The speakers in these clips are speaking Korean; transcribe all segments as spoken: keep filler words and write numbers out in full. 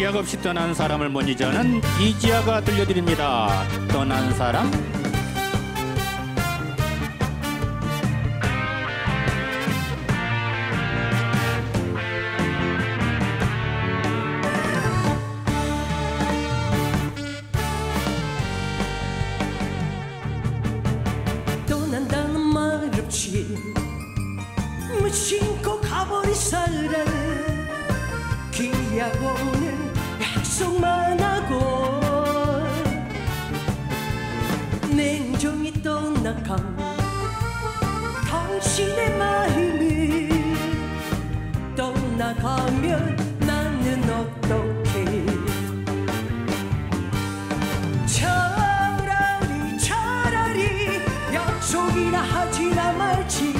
기약 없이 떠난 사람을 못 잊어는 이지아가 들려드립니다. 떠난 사람. 떠난다는 말 없이 무심코 가버린 사람, 기약없는 약속만 하고 냉정히 떠나간 당신의 마음이 떠나가면 나는 어떡해. 차라리 차라리 약속이나 하지나 말지.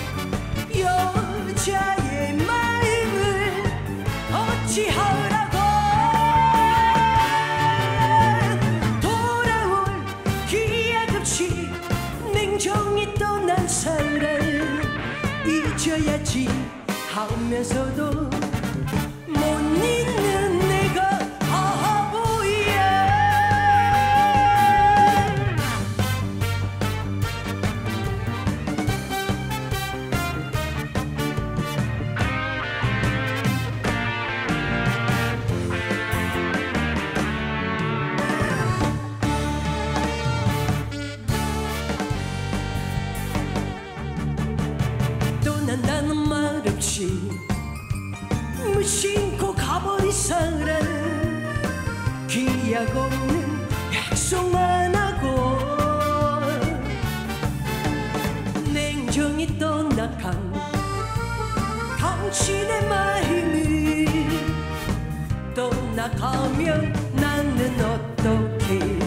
여자의 마음을 어찌하라고. 돌아올 기약 없이 냉정히 떠난 사람 잊어야지 하면서도 못 잊는 내가 바보야. 떠난다는 말 없이 무심코 가버린 사람, 기약 없는 약속만 하고 냉정히 떠나간 당신의 마음이 떠나가면 나는 어떡해.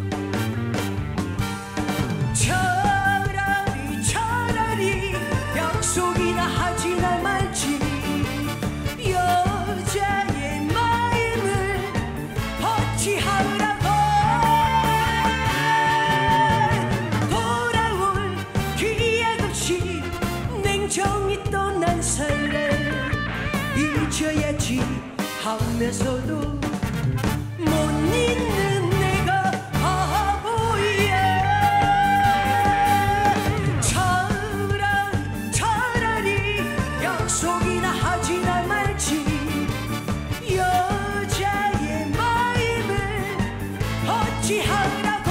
차라리 차라리 약속이나 하지나 말지. 여자의 마음을 어찌하라고. 돌아올 기약 없이 냉정히 떠난 사람 잊어야지 하면서도 못 잊는 내가 바보야. 차라리 차라리 약속이나 하지나 말지. 여자의 마음을 어찌하라고.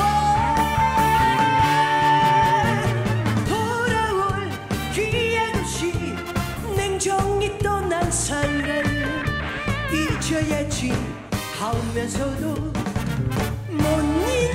돌아올 기약 없이 냉정히 떠난 사람 잊어야지 하면서도 못 잊는